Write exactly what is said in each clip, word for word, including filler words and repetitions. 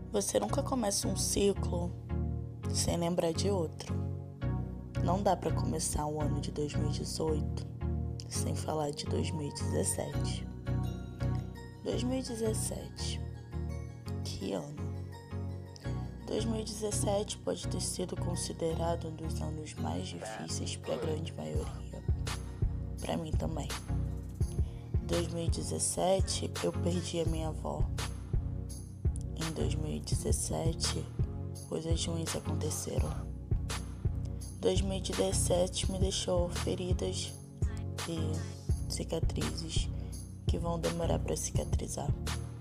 Você nunca começa um ciclo sem lembrar de outro. Não dá pra começar o ano de dois mil e dezoito sem falar de dois mil e dezessete. dois mil e dezessete. Que ano? dois mil e dezessete pode ter sido considerado um dos anos mais difíceis para a grande maioria. Para mim também. Em dois mil e dezessete eu perdi a minha avó. Em dois mil e dezessete coisas ruins aconteceram. dois mil e dezessete me deixou feridas e cicatrizes que vão demorar para cicatrizar.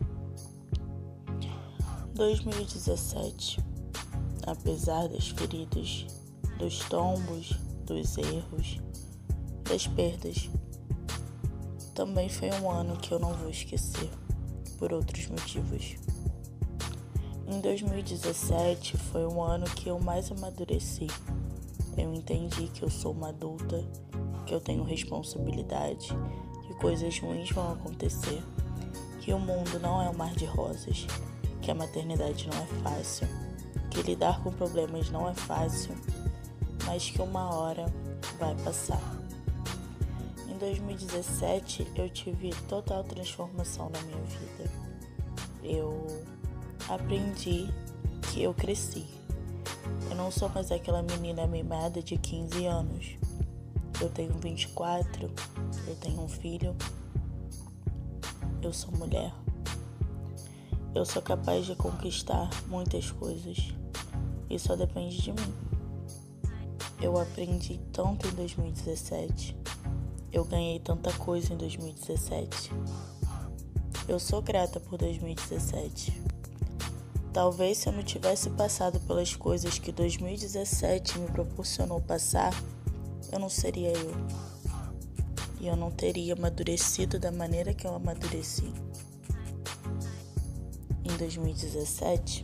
dois mil e dezessete, apesar das feridas, dos tombos, dos erros, das perdas, também foi um ano que eu não vou esquecer, por outros motivos. Em dois mil e dezessete foi um ano que eu mais amadureci. Eu entendi que eu sou uma adulta, que eu tenho responsabilidade, que coisas ruins vão acontecer, que o mundo não é um mar de rosas, que a maternidade não é fácil, que lidar com problemas não é fácil, mas que uma hora vai passar. Em dois mil e dezessete eu tive total transformação na minha vida. Eu aprendi que eu cresci. Eu não sou mais aquela menina mimada de quinze anos. Eu tenho vinte e quatro, eu tenho um filho, eu sou mulher. Eu sou capaz de conquistar muitas coisas e só depende de mim. Eu aprendi tanto em dois mil e dezessete. Eu ganhei tanta coisa em dois mil e dezessete. Eu sou grata por dois mil e dezessete. Talvez se eu não tivesse passado pelas coisas que dois mil e dezessete me proporcionou passar, eu não seria eu. E eu não teria amadurecido da maneira que eu amadureci. Em dois mil e dezessete,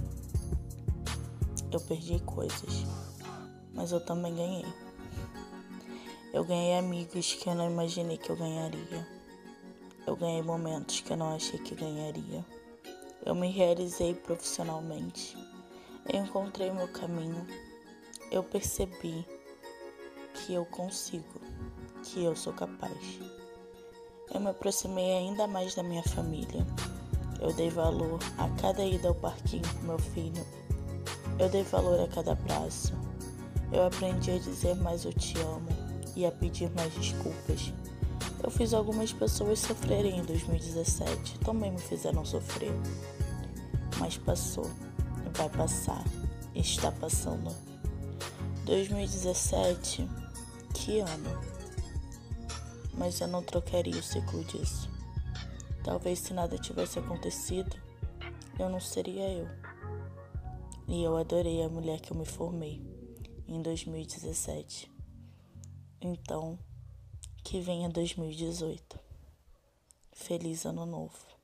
eu perdi coisas, mas eu também ganhei. Eu ganhei amigos que eu não imaginei que eu ganharia. Eu ganhei momentos que eu não achei que ganharia. Eu me realizei profissionalmente. Eu encontrei meu caminho. Eu percebi que eu consigo, que eu sou capaz. Eu me aproximei ainda mais da minha família. Eu dei valor a cada ida ao parquinho com meu filho. Eu dei valor a cada abraço. Eu aprendi a dizer mais eu te amo e a pedir mais desculpas. Eu fiz algumas pessoas sofrerem em dois mil e dezessete. Também me fizeram sofrer. Mas passou. Vai passar. Está passando. dois mil e dezessete, que ano. Mas eu não trocaria o ciclo disso. Talvez se nada tivesse acontecido, eu não seria eu. E eu adorei a mulher que eu me formei em dois mil e dezessete. Então, que venha dois mil e dezoito. Feliz ano novo.